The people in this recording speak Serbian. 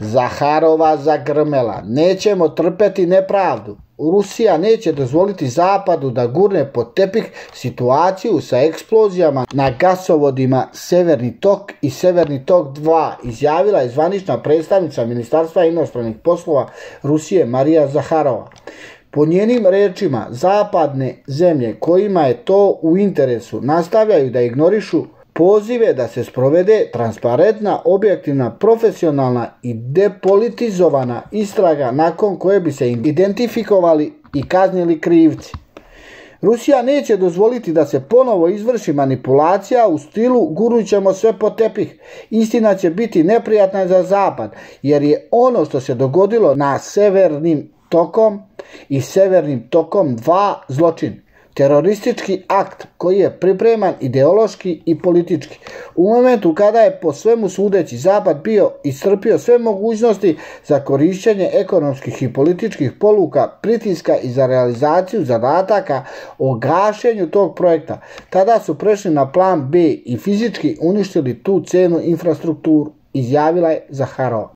Zaharova zagrmela: nećemo trpeti nepravdu. Rusija neće dozvoliti Zapadu da gurne pod tepih situaciju sa eksplozijama na gasovodima Severni tok i Severni tok 2, izjavila je zvanična predstavnica Ministarstva inostranih poslova Rusije Marija Zaharova. Po njenim rečima, zapadne zemlje kojima je to u interesu nastavljaju da ignorišu pozive da se sprovede transparentna, objektivna, profesionalna i depolitizovana istraga nakon koje bi se identifikovali i kaznili krivci. Rusija neće dozvoliti da se ponovo izvrši manipulacija u stilu gurnut ćemo sve pod tepih. Istina će biti neprijatna za Zapad, jer je ono što se dogodilo na Severnim tokom i Severnim tokom 2 zločin. Teroristički akt koji je pripreman ideološki i politički. U momentu kada je po svemu sudeći Zapad bio iscrpio sve mogućnosti za korišćenje ekonomskih i političkih poluka, pritiska i za realizaciju zadataka o gašenju tog projekta, tada su prešli na plan B i fizički uništili tu cenu infrastrukturu, izjavila je Zaharova.